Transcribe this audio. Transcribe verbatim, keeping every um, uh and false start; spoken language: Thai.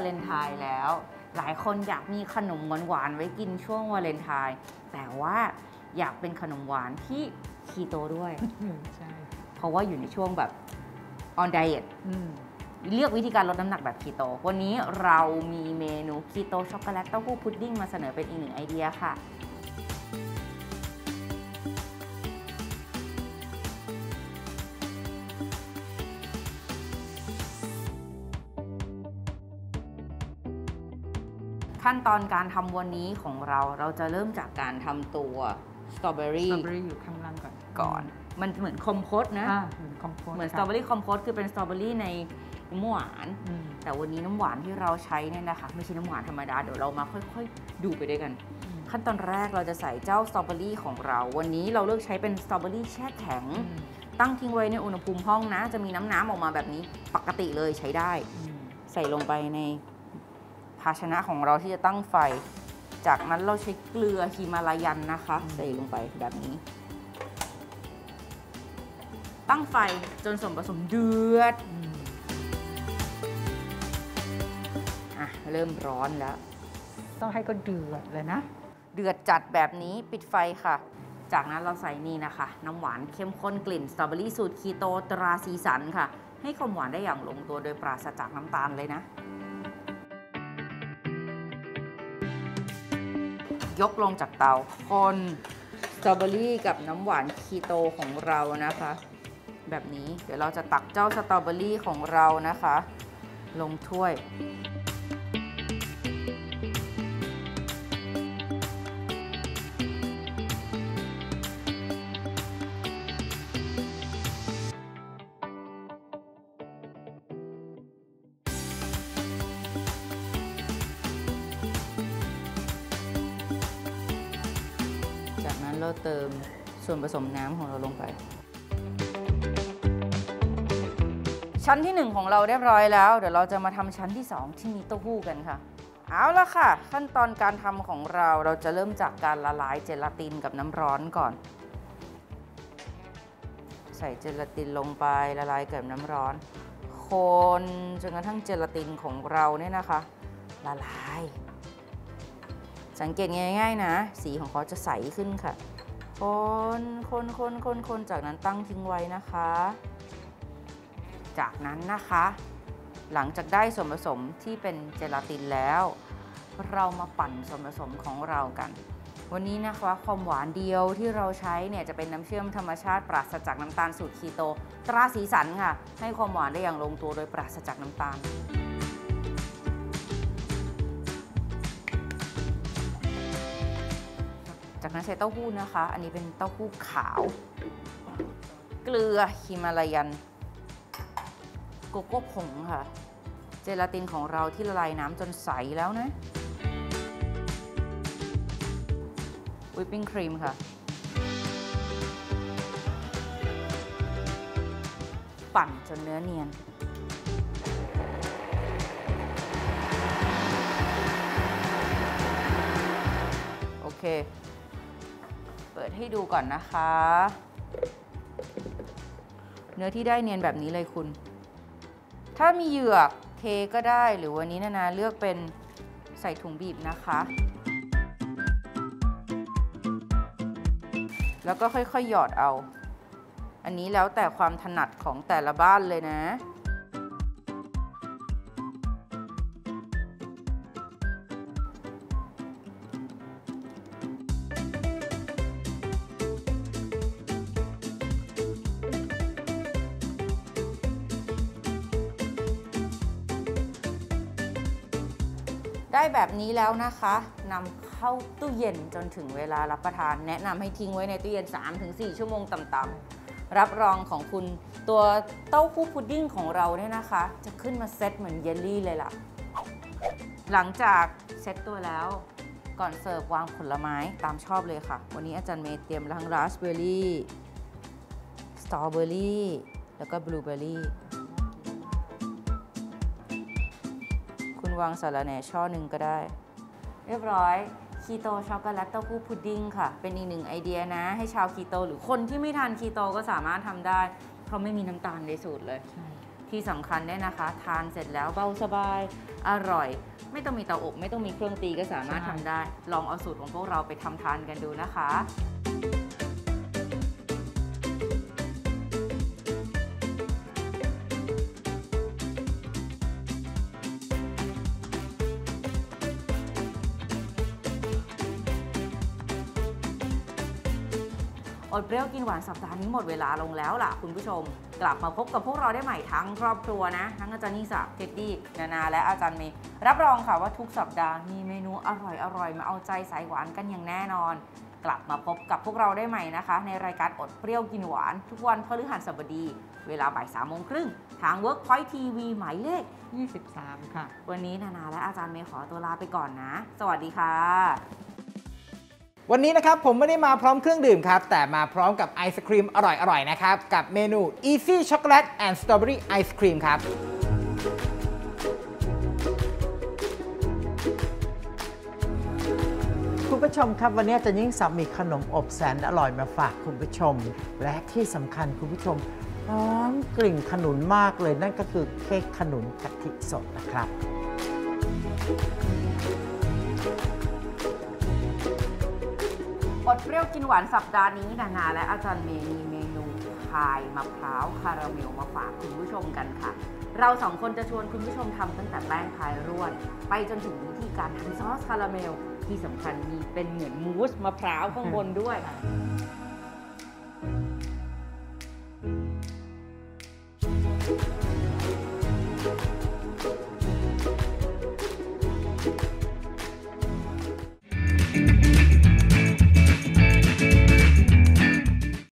เลนไทน์แล้วหลายคนอยากมีขนมหวานๆไว้กินช่วงวาเลนไทน์แต่ว่าอยากเป็นขนมหวานที่คีโตด้วยใช่เพราะว่าอยู่ในช่วงแบบ on diet เลือกวิธีการลดน้ำหนักแบบคีโตวันนี้เรามีเมนูคีโตช็อกโกแลตเต้าหู้พุดดิ้งมาเสนอเป็นอีกหนึ่งไอเดียค่ะขั้นตอนการทำวันนี้ของเราเราจะเริ่มจากการทำตัวสตรอเบอรี่สตรอเบอรี่อยู่ข้างล่างก่อนก่อนมันเหมือนคอมโพสนะเหมือนคอมโพสเหมือนสตรอเบอรี่คอมโพสคือเป็นสตรอเบอรี่ในน้ำหวานแต่วันนี้น้ำหวานที่เราใช้เนี่ยนะคะไม่ใช่น้ำหวานธรรมดาเดี๋ยวเรามาค่อยๆดูไปด้วยกันขั้นตอนแรกเราจะใส่เจ้าสตรอเบอรี่ของเราวันนี้เราเลือกใช้เป็นสตรอเบอรี่แช่แข็งตั้งทิ้งไว้ในอุณหภูมิห้องนะจะมีน้ำน้ำออกมาแบบนี้ปกติเลยใช้ได้ใส่ลงไปในภาชนะของเราที่จะตั้งไฟจากนั้นเราใช้เกลือฮิมาลายันนะคะใส่ลงไปแบบนี้ตั้งไฟจนส่วนผสมเดือดอ่ะเริ่มร้อนแล้วต้องให้ก็เดือดเลยนะเดือดจัดแบบนี้ปิดไฟค่ะจากนั้นเราใส่นี่นะคะน้ำหวานเข้มข้นกลิ่นสตรอเบอรี่สูตรคีโตตราสีสันค่ะให้ความหวานได้อย่างลงตัวโดยปราศจากน้ำตาลเลยนะยกลงจากเตาคนสตรอเบอรี่กับน้ำหวานคีโตของเรานะคะแบบนี้เดี๋ยวเราจะตักเจ้าสตรอเบอรี่ของเรานะคะลงถ้วยจากนั้นเราเติมส่วนผสมน้ำของเราลงไปชั้นที่หนึ่งของเราเรียบร้อยแล้วเดี๋ยวเราจะมาทำชั้นที่สองที่มีเต้าหู้กันค่ะเอาละค่ะขั้นตอนการทำของเราเราจะเริ่มจากการละลายเจลาตินกับน้ำร้อนก่อนใส่เจลาตินลงไปละลายกับน้ำร้อนคนจนกระทั่งเจลาตินของเราเนี่ยนะคะละลายสังเกตง่ายๆนะสีของเขาจะใสขึ้นค่ะคนคนคนคนคนจากนั้นตั้งทิ้งไว้นะคะจากนั้นนะคะหลังจากได้ส่วนผสมที่เป็นเจลาตินแล้วเรามาปั่นส่วนผสมของเรากันวันนี้นะคะความหวานเดียวที่เราใช้เนี่ยจะเป็นน้ำเชื่อมธรรมชาติปราศจากน้ำตาลสูตรคีโตตราสีสันค่ะให้ความหวานได้อย่างลงตัวโดยปราศจากน้ำตาลจากนั้นใส่เต้าหู้นะคะอันนี้เป็นเต้าหู้ขาวเกลือฮิมาลายันโกโก้ผงค่ะเจลาตินของเราที่ละลายน้ำจนใสแล้วนะวิปปิ้งครีมค่ะปั่นจนเนื้อเนียนโอเคเปิดให้ดูก่อนนะคะเนื้อที่ได้เนียนแบบนี้เลยคุณถ้ามีเหยือกเทก็ได้หรือวันนี้นานาเลือกเป็นใส่ถุงบีบนะคะแล้วก็ค่อยๆหยอดเอาอันนี้แล้วแต่ความถนัดของแต่ละบ้านเลยนะได้แบบนี้แล้วนะคะนำเข้าตู้เย็นจนถึงเวลารับประทานแนะนำให้ทิ้งไว้ในตู้เย็น สามถึงสี่ ชั่วโมงต่ำๆรับรองของคุณตัวเต้าหู้พุดดิ้งของเราเนี่ยนะคะจะขึ้นมาเซตเหมือนเยลลี่เลยล่ะหลังจากเซตตัวแล้วก่อนเสิร์ฟวางผลไม้ตามชอบเลยค่ะวันนี้อาจารย์เมย์เตรียมทั้งราสเบอร์รี่สตรอเบอร์รี่แล้วก็บลูเบอร์รี่วางสาระแหน่ช่อหนึ่งก็ได้เรียบร้อยคีโตช็อกโกแลตเต้าหู้พุดดิ้งค่ะเป็นอีกหนึ่งไอเดียนะให้ชาวคีโตหรือคนที่ไม่ทานคีโตก็สามารถทำได้เพราะไม่มีน้ำตาลในสูตรเลยที่สำคัญเนี่ยนะคะทานเสร็จแล้วเบาสบายอร่อยไม่ต้องมีเตาอบไม่ต้องมีเครื่องตีก็สามารถทำได้ลองเอาสูตรของพวกเราไปทำทานกันดูนะคะอดเปรี้ยวกินหวานสัปดาห์นี้หมดเวลาลงแล้วล่ะคุณผู้ชมกลับมาพบกับพวกเราได้ใหม่ทั้งครอบครัวนะทั้งอาจารย์นิสาเท็ดดี้นานาและอาจารย์เมย์รับรองค่ะว่าทุกสัปดาห์มีเมนูอร่อยอร่อยมาเอาใจสายหวานกันอย่างแน่นอนกลับมาพบกับพวกเราได้ใหม่นะคะในรายการอดเปรี้ยวกินหวานทุกวันพฤหัสบดีเวลาบ่ายสามโมงครึ่งทาง Workpoint ที วี หมายเลขยี่สิบสามค่ะวันนี้นานาและอาจารย์เมย์ขอตัวลาไปก่อนนะสวัสดีค่ะวันนี้นะครับผมไม่ได้มาพร้อมเครื่องดื่มครับแต่มาพร้อมกับไอศครีมอร่อยๆนะครับกับเมนู Easy Chocolate and Strawberry Ice Cream ครับคุณผู้ชมครับวันนี้อาจารย์ยิ่งศักดิ์มีขนมอบแสนอร่อยมาฝากคุณผู้ชมและที่สำคัญคุณผู้ชมหอมกลิ่นขนุนมากเลยนั่นก็คือเค้กขนุนกะทิสดนะครับอดเปรี้ยวกินหวานสัปดาห์นี้นานาและอาจารย์เมย์มีเมนูพายมะพร้าวคาราเมลมาฝากคุณผู้ชมกันค่ะเราสองคนจะชวนคุณผู้ชมทำตั้งแต่แป้งพายร่วนไปจนถึงวิธีการทำซอสคาราเมลที่สำคัญมีเป็นเหมือนมูสมะพร้าวข้างบนด้วยค่ะ